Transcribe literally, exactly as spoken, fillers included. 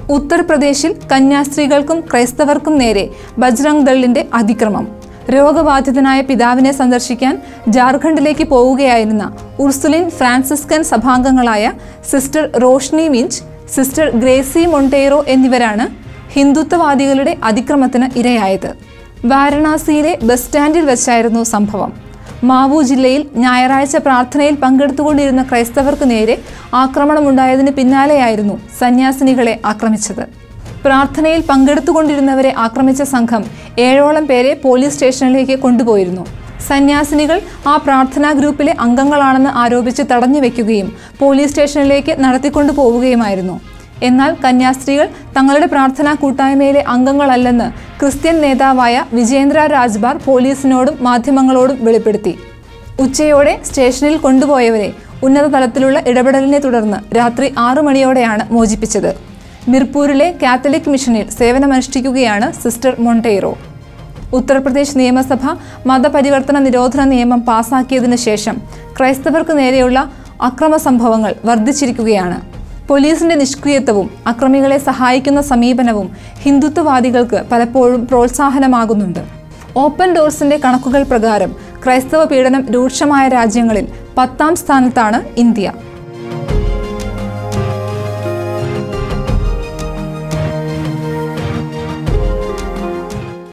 ഉത്തർപ്രദേശിൽ കന്യാസ്ത്രീകൾക്കും ക്രൈസ്തവർക്കും നേരെ ബജ്രംഗ് ദളിന്റെ അതിക്രമം. രോഗബാധിതനായ പിതാവിനെ സന്ദർശിക്കാൻ ജാർഖണ്ഡിലേക്ക് പോവുകയായിരുന്ന ഉർസുലിൻ ഫ്രാൻസിസ്കൻ സഭാംഗങ്ങളായ സിസ്റ്റർ റോഷ്നി മിഞ്ച്, സിസ്റ്റർ ഗ്രേസി മൊണ്ടേറോ എന്നിവരാണ് ഹിന്ദുത്വവാദികളുടെ അതിക്രമത്തിന് ഇരയായത്. വാരണാസിയിലെ ബസ് സ്റ്റാൻഡിൽ വെച്ചായിരുന്നു സംഭവം. മാവു ജില്ലയിൽ ഞായറാഴ്ച പ്രാർത്ഥനയിൽ പങ്കെടുത്തുകൊണ്ടിരുന്ന ക്രൈസ്തവർക്ക് നേരെ ആക്രമണമുണ്ടായതിന് പിന്നാലെയായിരുന്നു സന്യാസിനികളെ ആക്രമിച്ചത്. പ്രാർത്ഥനയിൽ പങ്കെടുത്തുകൊണ്ടിരുന്നവരെ ആക്രമിച്ച സംഘം ഏഴോളം പേരെ പോലീസ് സ്റ്റേഷനിലേക്ക് കൊണ്ടുപോയിരുന്നു. സന്യാസിനികൾ ആ പ്രാർത്ഥനാ ഗ്രൂപ്പിലെ അംഗങ്ങളാണെന്ന് ആരോപിച്ച് തടഞ്ഞു വയ്ക്കുകയും പോലീസ് സ്റ്റേഷനിലേക്ക് നടത്തിക്കൊണ്ടു പോവുകയുമായിരുന്നു. എന്നാൽ കന്യാസ്ത്രീകൾ തങ്ങളുടെ പ്രാർത്ഥനാ കൂട്ടായ്മയിലെ അംഗങ്ങളല്ലെന്ന് ക്രിസ്ത്യൻ നേതാവായ വിജേന്ദ്ര രാജ്ബാർ പോലീസിനോടും മാധ്യമങ്ങളോടും വെളിപ്പെടുത്തി. ഉച്ചയോടെ സ്റ്റേഷനിൽ കൊണ്ടുപോയവരെ ഉന്നത തലത്തിലുള്ള ഇടപെടലിനെ തുടർന്ന് രാത്രി ആറു മണിയോടെയാണ് മോചിപ്പിച്ചത്. മിർപൂരിലെ കാത്തലിക് മിഷനിൽ സേവനമനുഷ്ഠിക്കുകയാണ് സിസ്റ്റർ മൊണ്ടേറോ. ഉത്തർപ്രദേശ് നിയമസഭ മതപരിവർത്തന നിരോധന നിയമം പാസാക്കിയതിനു ശേഷം ക്രൈസ്തവർക്ക് നേരെയുള്ള അക്രമ സംഭവങ്ങൾ വർദ്ധിച്ചിരിക്കുകയാണ്. പോലീസിന്റെ നിഷ്ക്രിയത്വവും അക്രമികളെ സഹായിക്കുന്ന സമീപനവും ഹിന്ദുത്വവാദികൾക്ക് പലപ്പോഴും പ്രോത്സാഹനമാകുന്നുണ്ട്. ഓപ്പൺ ഡോർസിന്റെ കണക്കുകൾ പ്രകാരം ക്രൈസ്തവ പീഡനം രൂക്ഷമായ രാജ്യങ്ങളിൽ പത്താം സ്ഥാനത്താണ് ഇന്ത്യ.